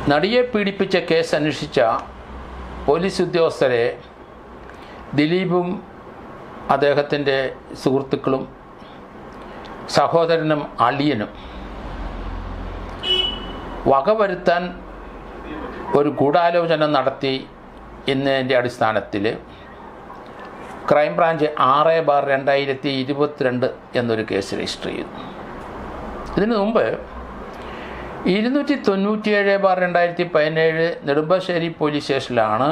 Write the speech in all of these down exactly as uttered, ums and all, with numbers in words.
നടിയെ പീഡിപ്പിച്ച കേസ് അന്വേഷിച്ച പോലീസ് ഉദ്യോഗസ്ഥരെ ദിലീപും അദ്ദേഹത്തിൻ്റെ സുഹൃത്തുക്കളും സഹോദരനും അളിയനും വകവരുത്താൻ ഒരു ഗൂഢാലോചന നടത്തി എന്നതിൻ്റെ അടിസ്ഥാനത്തിൽ ക്രൈംബ്രാഞ്ച് ആറ് ബാർ രണ്ടായിരത്തി ഇരുപത്തിരണ്ട് എന്നൊരു കേസ് രജിസ്റ്റർ ചെയ്തു. ഇതിനു മുമ്പ് ഇരുന്നൂറ്റി തൊണ്ണൂറ്റിയേഴ് ബാർ രണ്ടായിരത്തി പതിനേഴ് നെടുമ്പാശ്ശേരി പോലീസ് സ്റ്റേഷനിലാണ്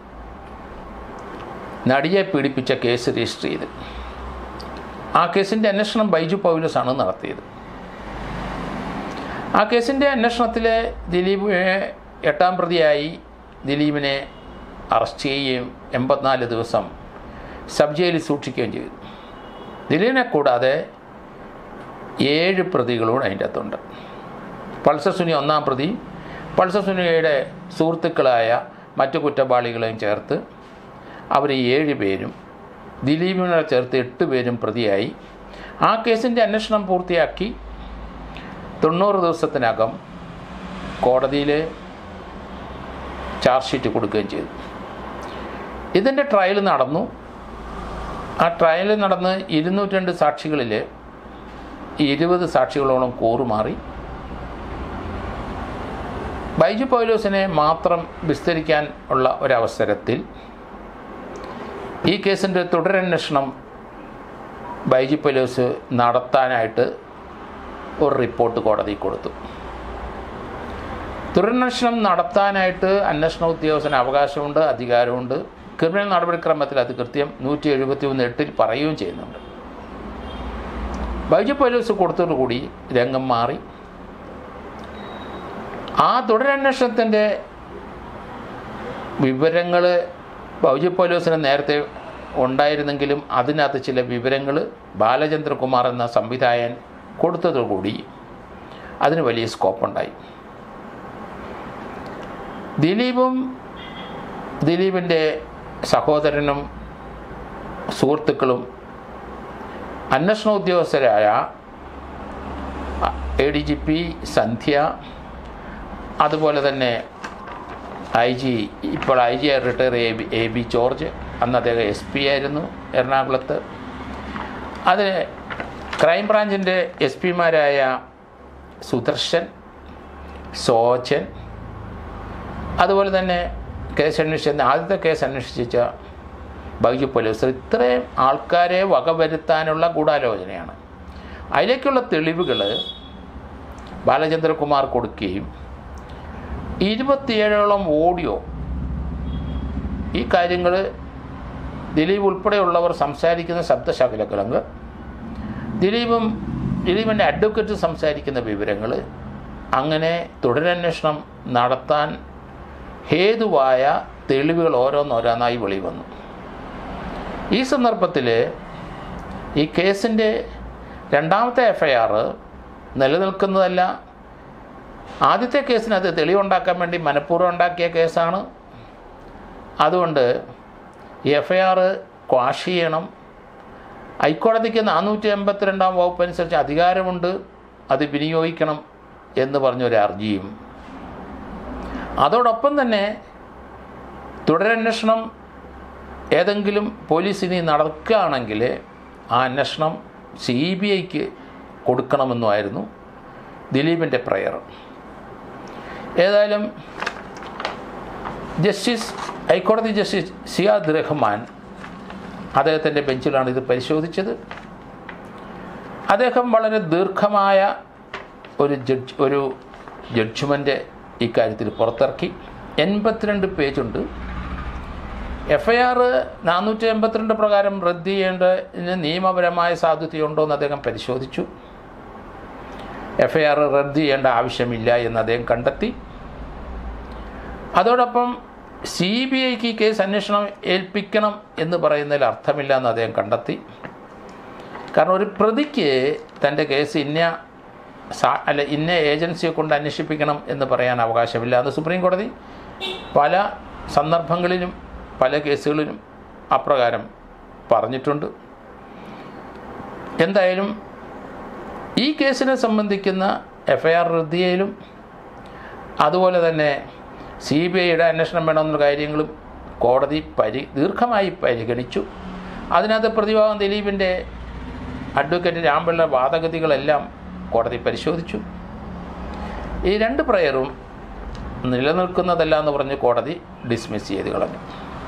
നടിയെ പീഡിപ്പിച്ച കേസ് രജിസ്റ്റർ ചെയ്ത്. ആ കേസിൻ്റെ അന്വേഷണം ബൈജു പൗലോസാണ് നടത്തിയത്. ആ കേസിൻ്റെ അന്വേഷണത്തിൽ ദിലീപിനെ എട്ടാം പ്രതിയായി ദിലീപിനെ അറസ്റ്റ് ചെയ്യുകയും എൺപത്തിനാല് ദിവസം സബ് ജയിലിൽ സൂക്ഷിക്കുകയും ചെയ്തു. ദിലീപിനെ കൂടാതെ ഏഴ് പ്രതികളും അതിൻ്റെ അകത്തുണ്ട്. പൾസർ സുനി ഒന്നാം പ്രതി, പൾസർ സുനിയുടെ സുഹൃത്തുക്കളായ മറ്റു കുറ്റവാളികളെയും ചേർത്ത് അവർ ഏഴ് പേരും ദിലീപിനെ ചേർത്ത് എട്ട് പേരും പ്രതിയായി. ആ കേസിൻ്റെ അന്വേഷണം പൂർത്തിയാക്കി തൊണ്ണൂറ് ദിവസത്തിനകം കോടതിയിൽ ചാർജ് ഷീറ്റ് കൊടുക്കുകയും ചെയ്തു. ഇതിൻ്റെ ട്രയൽ നടന്നു. ആ ട്രയൽ നടന്ന് ഇരുന്നൂറ്റി രണ്ട് സാക്ഷികളിൽ ഇരുപത് സാക്ഷികളോളം കൂറുമാറി. ബൈജു പൗലോസിനെ മാത്രം വിസ്തരിക്കാൻ ഉള്ള ഒരവസരത്തിൽ ഈ കേസിൻ്റെ തുടരന്വേഷണം ബൈജു പൗലോസ് നടത്താനായിട്ട് ഒരു റിപ്പോർട്ട് കോടതി കൊടുത്തു. തുടരന്വേഷണം നടത്താനായിട്ട് അന്വേഷണ ഉദ്യോഗസ്ഥന് അവകാശമുണ്ട്, അധികാരമുണ്ട്. ക്രിമിനൽ നടപടിക്രമത്തിൽ അത് കൃത്യം നൂറ്റി എഴുപത്തി ഒന്ന് എട്ടിൽ പറയുകയും ചെയ്യുന്നുണ്ട്. ബൈജു പൗലോസ് കൊടുത്തോടുകൂടി രംഗം മാറി. ആ തുടരന്വേഷണത്തിൻ്റെ വിവരങ്ങൾ ബൈജു പൗലോസിന് നേരത്തെ ഉണ്ടായിരുന്നെങ്കിലും അതിനകത്ത് ചില വിവരങ്ങൾ ബാലചന്ദ്രകുമാർ എന്ന സംവിധായകൻ കൊടുത്തതോടുകൂടി അതിന് വലിയ സ്കോപ്പുണ്ടായി. ദിലീപും ദിലീപിൻ്റെ സഹോദരനും സുഹൃത്തുക്കളും അന്വേഷണ ഉദ്യോഗസ്ഥരായ A D G P Sandhya, അതുപോലെ തന്നെ ഐ ജി ഇപ്പോൾ I G retire A B A B George, അന്ന് അദ്ദേഹം എസ് പി ആയിരുന്നു എറണാകുളത്ത്. അതിന് ക്രൈംബ്രാഞ്ചിൻ്റെ എസ് പിമാരായ സുദർശൻ, സോജൻ, അതുപോലെ തന്നെ കേസ് അന്വേഷിച്ച ആദ്യത്തെ കേസ് അന്വേഷിച്ച ബൈജു പൗലോസ്, ഇത്രയും ആൾക്കാരെ വകവരുത്താനുള്ള ഗൂഢാലോചനയാണ്. അതിലേക്കുള്ള തെളിവുകൾ ബാലചന്ദ്രകുമാർ കൊടുക്കുകയും ഇരുപത്തിയേഴോളം ഓഡിയോ ഈ കാര്യങ്ങൾ ദിലീപ് ഉൾപ്പെടെയുള്ളവർ സംസാരിക്കുന്ന ശബ്ദശകലങ്ങൾ, ദിലീപും ദിലീപിൻ്റെ അഡ്വക്കേറ്റ് സംസാരിക്കുന്ന വിവരങ്ങൾ, അങ്ങനെ തുടരന്വേഷണം നടത്താൻ ഹേതുവായ തെളിവുകൾ ഓരോന്നോരോന്നായി വെളി വന്നു. ഈ സന്ദർഭത്തിൽ ഈ കേസിൻ്റെ രണ്ടാമത്തെ എഫ് ഐ ആർ നിലനിൽക്കുന്നതല്ല. ആദ്യത്തെ കേസിനകത്ത് തെളിവുണ്ടാക്കാൻ വേണ്ടി മനഃപൂർവ്വം ഉണ്ടാക്കിയ കേസാണ്. അതുകൊണ്ട് ഈ എഫ് ഐ ആർ ക്വാഷ് ചെയ്യണം. ഹൈക്കോടതിക്ക് നാനൂറ്റി എൺപത്തിരണ്ടാം വകുപ്പ് അനുസരിച്ച് അധികാരമുണ്ട്, അത് വിനിയോഗിക്കണം എന്ന് പറഞ്ഞൊരു ഹർജിയും, അതോടൊപ്പം തന്നെ തുടരന്വേഷണം ഏതെങ്കിലും പോലീസ് ഇനി നടക്കുകയാണെങ്കിൽ ആ അന്വേഷണം സി ബി ഐക്ക് കൊടുക്കണമെന്നുമായിരുന്നു ദിലീപിൻ്റെ പ്രയർ. ഏതായാലും ജസ്റ്റിസ് ഹൈക്കോടതി ജസ്റ്റിസ് സിയാദ് റഹ്മാൻ അദ്ദേഹത്തിൻ്റെ ബെഞ്ചിലാണ് ഇത് പരിശോധിച്ചത്. അദ്ദേഹം വളരെ ദീർഘമായ ഒരു ജഡ്ജ് ഒരു ജഡ്ജ്മെൻ്റ് ഇക്കാര്യത്തിൽ പുറത്തിറക്കി. എൺപത്തിരണ്ട് പേജുണ്ട്. എഫ് ഐ ആർ നാനൂറ്റി എൺപത്തിരണ്ട് പ്രകാരം റദ്ദ് ചെയ്യേണ്ടതിന് നിയമപരമായ സാധുതയുണ്ടോ എന്ന് അദ്ദേഹം പരിശോധിച്ചു. എഫ് ഐ ആർ റദ്ദ് ചെയ്യേണ്ട ആവശ്യമില്ല എന്ന് അദ്ദേഹം കണ്ടെത്തി. അതോടൊപ്പം സി ബി ഐക്ക് കേസ് അന്വേഷണം ഏൽപ്പിക്കണം എന്ന് പറയുന്നതിൽ അർത്ഥമില്ല എന്ന് അദ്ദേഹം കണ്ടെത്തി. കാരണം ഒരു പ്രതിക്ക് തൻ്റെ കേസ് ഇന്ന സാ അല്ല ഇന്ന ഏജൻസിയെ കൊണ്ട് അന്വേഷിപ്പിക്കണം എന്ന് പറയാൻ അവകാശമില്ല എന്ന് സുപ്രീം കോടതി പല സന്ദർഭങ്ങളിലും പല കേസുകളിലും അപ്രകാരം പറഞ്ഞിട്ടുണ്ട്. എന്തായാലും ഈ കേസിനെ സംബന്ധിക്കുന്ന എഫ് ഐ ആർ റദ്ദ് ചെയ്യലും അതുപോലെ തന്നെ സി ബി ഐയുടെ അന്വേഷണം വേണമെന്നുള്ള കാര്യങ്ങളും കോടതി പരി ദീർഘമായി പരിഗണിച്ചു. അതിനകത്ത് പ്രതിഭാഗം ദിലീപിൻ്റെ അഡ്വക്കേറ്റ് രാംപിള്ള വാദഗതികളെല്ലാം കോടതി പരിശോധിച്ചു. ഈ രണ്ട് പ്രയറും നിലനിൽക്കുന്നതല്ല എന്ന് പറഞ്ഞ് കോടതി ഡിസ്മിസ് ചെയ്ത് കളഞ്ഞു.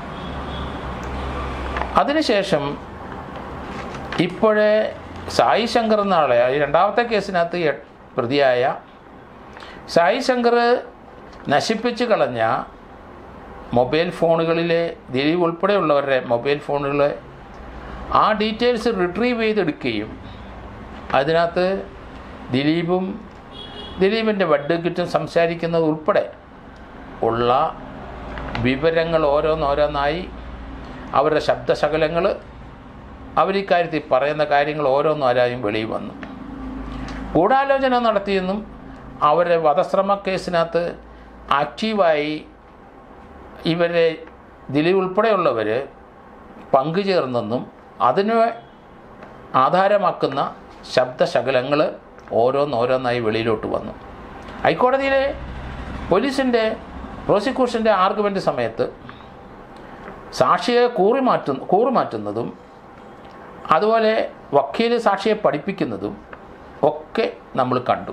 അതിനുശേഷം ഇപ്പോഴേ സായി ശങ്കർ എന്നാളെ ഈ രണ്ടാമത്തെ കേസിനകത്ത് പ്രതിയായ സായി ശങ്കർ നശിപ്പിച്ച് കളഞ്ഞ മൊബൈൽ ഫോണുകളിലെ ദിലീപ് ഉൾപ്പെടെയുള്ളവരുടെ മൊബൈൽ ഫോണുകൾ ആ ഡീറ്റെയിൽസ് റിട്രീവ് ചെയ്തെടുക്കുകയും അതിനകത്ത് ദിലീപും ദിലീപിൻ്റെ അഡ്വക്കേറ്റും സംസാരിക്കുന്നത് ഉൾപ്പെടെ ഉള്ള വിവരങ്ങൾ ഓരോന്നോരോന്നായി അവരുടെ ശബ്ദശകലങ്ങൾ അവരിക്കാര്യത്തിൽ പറയുന്ന കാര്യങ്ങൾ ഓരോന്നോരായും വെളിയിൽ വന്നു. ഗൂഢാലോചന നടത്തിയെന്നും അവരുടെ വധശ്രമ കേസിനകത്ത് ആക്റ്റീവായി ഇവരെ ദിലീപ് ഉൾപ്പെടെയുള്ളവർ പങ്കുചേർന്നെന്നും അതിന് ആധാരമാക്കുന്ന ശബ്ദശകലങ്ങൾ ഓരോന്നോരോന്നായി വെളിയിലോട്ട് വന്നു. ഹൈക്കോടതിയിലെ പോലീസിൻ്റെ പ്രോസിക്യൂഷൻ്റെ ആർഗ്യുമെൻ്റ് സമയത്ത് സാക്ഷിയെ കൂറി മാറ്റുന്ന കൂറുമാറ്റുന്നതും അതുപോലെ വക്കീൽ സാക്ഷിയെ പഠിപ്പിക്കുന്നതും ഒക്കെ നമ്മൾ കണ്ടു.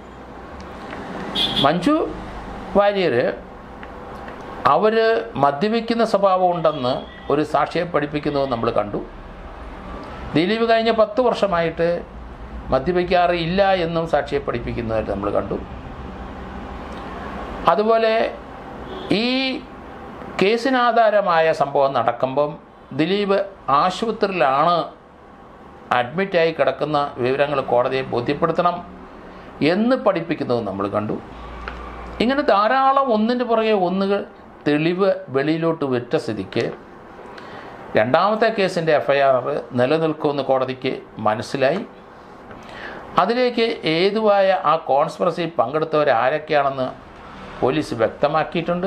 മഞ്ജു വാര്യർ അവർ മദ്യപിക്കുന്ന സ്വഭാവം ഉണ്ടെന്ന് ഒരു സാക്ഷിയെ പഠിപ്പിക്കുന്നത് നമ്മൾ കണ്ടു. ദിലീപ് കഴിഞ്ഞ പത്ത് വർഷമായിട്ട് മദ്യപിക്കാറില്ല എന്നും സാക്ഷിയെ പഠിപ്പിക്കുന്നതായിട്ട് നമ്മൾ കണ്ടു. അതുപോലെ ഈ കേസിനാധാരമായ സംഭവം നടക്കുമ്പം ദിലീപ് ആശുപത്രിയിലാണ് അഡ്മിറ്റായി കിടക്കുന്ന വിവരങ്ങൾ കോടതിയെ ബോധ്യപ്പെടുത്തണം എന്ന് പഠിപ്പിക്കുന്നതും നമ്മൾ കണ്ടു. ഇങ്ങനെ ധാരാളം ഒന്നിൻ്റെ പുറകെ ഒന്നുകൾ തെളിവ് വെളിയിലോട്ട് വിറ്റ സ്ഥിതിക്ക് രണ്ടാമത്തെ കേസിൻ്റെ എഫ് ഐ ആർ നിലനിൽക്കുമെന്ന് കോടതിക്ക് മനസ്സിലായി. അതിലേക്ക് ഏതുവായ ആ കോൺസ്പിറസി പങ്കെടുത്തവരാരൊക്കെയാണെന്ന് പോലീസ് വ്യക്തമാക്കിയിട്ടുണ്ട്.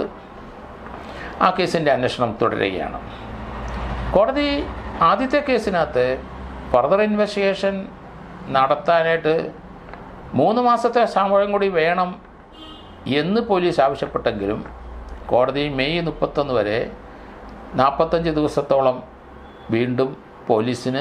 ആ കേസിൻ്റെ അന്വേഷണം തുടരുകയാണ്. കോടതി ആദ്യത്തെ കേസിനകത്ത് ഫർദർ ഇൻവെസ്റ്റിഗേഷൻ നടത്താനായിട്ട് മൂന്ന് മാസത്തെ സമയം കൂടി വേണം എന്ന് പോലീസ് ആവശ്യപ്പെട്ടെങ്കിലും കോടതി മെയ് മുപ്പത്തൊന്ന് വരെ നാൽപ്പത്തഞ്ച് ദിവസത്തോളം വീണ്ടും പോലീസിന്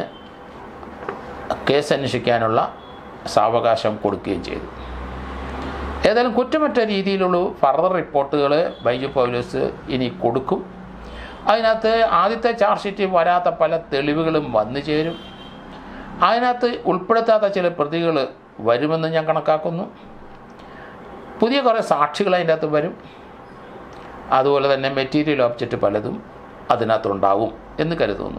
കേസ് അന്വേഷിക്കാനുള്ള സാവകാശം കൊടുക്കുകയും ചെയ്തു. ഏതായാലും കുറ്റമറ്റ രീതിയിലുള്ള ഫർദർ റിപ്പോർട്ടുകൾ ബൈജു പൗലോസ് ഇനി കൊടുക്കും. അതിനകത്ത് ആദ്യത്തെ ചാർജ് ഷീറ്റിൽ വരാത്ത പല തെളിവുകളും വന്നു ചേരും. അതിനകത്ത് ഉൾപ്പെടുത്താത്ത ചില പ്രതികൾ വരുമെന്ന് ഞാൻ കണക്കാക്കുന്നു. പുതിയ കുറേ സാക്ഷികൾ അതിൻ്റെ അകത്ത് വരും. അതുപോലെ തന്നെ മെറ്റീരിയൽ ഒബ്ജക്റ്റ് പലതും അതിനകത്തുണ്ടാവും എന്ന് കരുതുന്നു.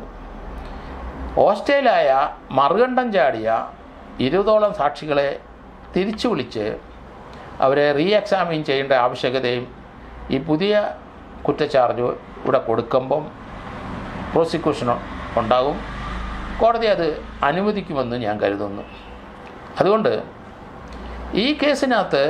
ഹോസ്റ്റലായ മറുകണ്ഠം ചാടിയ ഇരുപതോളം സാക്ഷികളെ തിരിച്ചു വിളിച്ച് അവരെ റീ എക്സാമിൻ ചെയ്യേണ്ട ആവശ്യകതയും ഈ പുതിയ കുറ്റച്ചാർജ് ഇവിടെ കൊടുക്കുമ്പം പ്രോസിക്യൂഷൻ ഉണ്ടാകും. കോടതി അത് അനുവദിക്കുമെന്ന് ഞാൻ കരുതുന്നു. അതുകൊണ്ട് ഈ കേസിനകത്ത്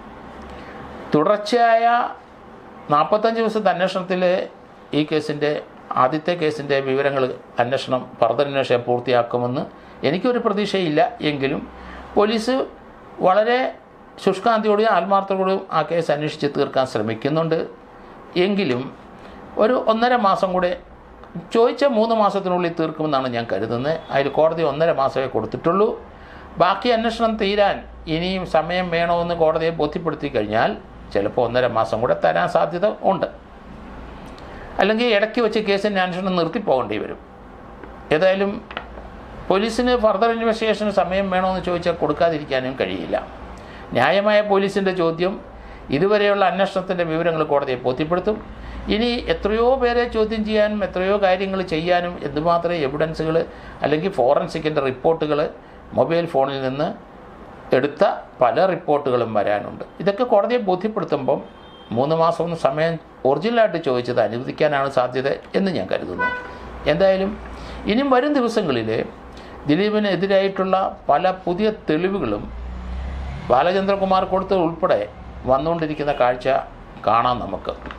തുടർച്ചയായ നാൽപ്പത്തഞ്ച് ദിവസത്തെ അന്വേഷണത്തിൽ ഈ കേസിൻ്റെ ആദ്യത്തെ കേസിൻ്റെ വിവരങ്ങൾ അന്വേഷണം ഫർദർ അന്വേഷണം പൂർത്തിയാക്കുമെന്ന് എനിക്കൊരു പ്രതീക്ഷയില്ല. എങ്കിലും പോലീസ് വളരെ ശുഷ്കാന്തിയോടെയും ആത്മാർത്ഥതയോടെയും ആ കേസ് അന്വേഷിച്ച് തീർക്കാൻ ശ്രമിക്കുന്നുണ്ട്. എങ്കിലും ഒരു ഒന്നര മാസം കൂടെ ചോദിച്ച മൂന്ന് മാസത്തിനുള്ളിൽ തീർക്കുമെന്നാണ് ഞാൻ കരുതുന്നത്. അതിൽ കോടതി ഒന്നര മാസമേ കൊടുത്തിട്ടുള്ളൂ. ബാക്കി അന്വേഷണം തീരാൻ ഇനിയും സമയം വേണമെന്ന് കോടതിയെ ബോധ്യപ്പെടുത്തി കഴിഞ്ഞാൽ ചിലപ്പോൾ ഒന്നര മാസം കൂടെ തരാൻ സാധ്യത ഉണ്ട്. അല്ലെങ്കിൽ ഇടയ്ക്ക് വെച്ച് കേസിൻ്റെ അന്വേഷണം നിർത്തിപ്പോകേണ്ടി വരും. ഏതായാലും പോലീസിന് ഫർദർ ഇൻവെസ്റ്റിഗേഷന് സമയം വേണമെന്ന് ചോദിച്ചാൽ കൊടുക്കാതിരിക്കാനും കഴിയില്ല. ന്യായമായ പോലീസിൻ്റെ ചോദ്യം ഇതുവരെയുള്ള അന്വേഷണത്തിൻ്റെ വിവരങ്ങൾ കോടതിയെ ബോധ്യപ്പെടുത്തും. ഇനി എത്രയോ പേരെ ചോദ്യം ചെയ്യാനും എത്രയോ കാര്യങ്ങൾ ചെയ്യാനും എന്തുമാത്രം എവിഡൻസുകൾ അല്ലെങ്കിൽ ഫോറൻസിക്കിൻ്റെ റിപ്പോർട്ടുകൾ മൊബൈൽ ഫോണിൽ നിന്ന് എടുത്ത പല റിപ്പോർട്ടുകളും വരാനുണ്ട്. ഇതൊക്കെ കോടതിയെ ബോധ്യപ്പെടുത്തുമ്പം മൂന്ന് മാസം സമയം ഒറിജിനലായിട്ട് ചോദിച്ചത് അനുവദിക്കാനാണ് സാധ്യത എന്ന് ഞാൻ കരുതുന്നു. എന്തായാലും ഇനിയും വരും ദിവസങ്ങളിൽ ദിലീപിനെതിരായിട്ടുള്ള പല പുതിയ തെളിവുകളും ബാലചന്ദ്രകുമാർ കൊടുത്തത് ഉൾപ്പെടെ വന്നുകൊണ്ടിരിക്കുന്ന കാഴ്ച കാണാം നമുക്ക്.